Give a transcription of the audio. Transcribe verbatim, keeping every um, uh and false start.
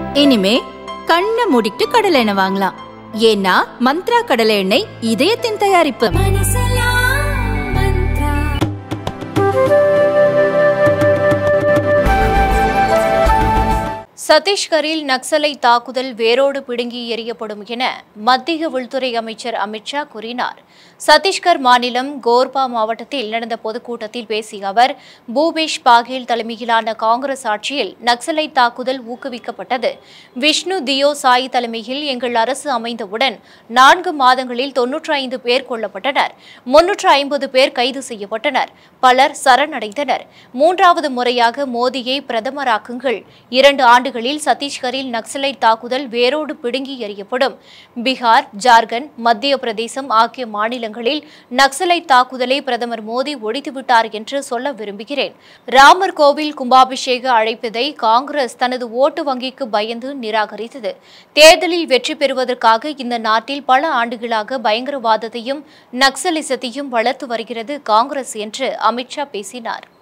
இனிமே கண்ணை மூடிட்டு கடலை எண்ணெய் வாங்கலாம். ஏன்னா மந்த்ரா கடலை எண்ணெய் இதயத்தின் தயாரிப்பு. சத்தீஸ்கரில் நக்சலை தாக்குதல் வேரோடு பிடுங்கி எறியப்படும் என மத்திய உள்துறை அமைச்சர் அமித்ஷா கூறினார். சத்தீஸ்கர் மாநிலம் கோர்பா மாவட்டத்தில் நடந்த பொதுக்கூட்டத்தில் பேசிய அவர், பூபேஷ் பாகேல் தலைமையிலான காங்கிரஸ் ஆட்சியில் நக்சலை தாக்குதல் ஊக்குவிக்கப்பட்டது. விஷ்ணு தியோ சாய் தலைமையில் எங்கள் அரசு அமைந்தவுடன் நான்கு மாதங்களில் தொன்னூற்றி ஐந்து பேர் கொல்லப்பட்டனர். முன்னூற்று ஐம்பது பேர் கைது செய்யப்பட்டனர். பலர் சரணடைந்தனர். மூன்றாவது முறையாக மோடியை பிரதமராக்குங்கள். இரண்டு ஆண்டுகளில் சத்தீஸ்கரில் நக்சலைட் தாக்குதல் வேரோடு பிடுங்கி எறியப்படும். பீகார், ஜார்க்கண்ட், மத்திய பிரதேசம் ஆகிய மாநிலங்களில் நக்சலைட் தாக்குதலை பிரதமர் மோடி ஒழித்துவிட்டார் என்று சொல்ல விரும்புகிறேன். ராமர் கோவில் கும்பாபிஷேக அழைப்பதை காங்கிரஸ் தனது ஓட்டு வங்கிக்கு பயந்து நிராகரித்தது. தேர்தலில் வெற்றி பெறுவதற்காக இந்த நாட்டில் பல ஆண்டுகளாக பயங்கரவாதத்தையும் நக்சலிசத்தையும் வளர்த்து வருகிறது காங்கிரஸ் என்று அமித்ஷா பேசினார்.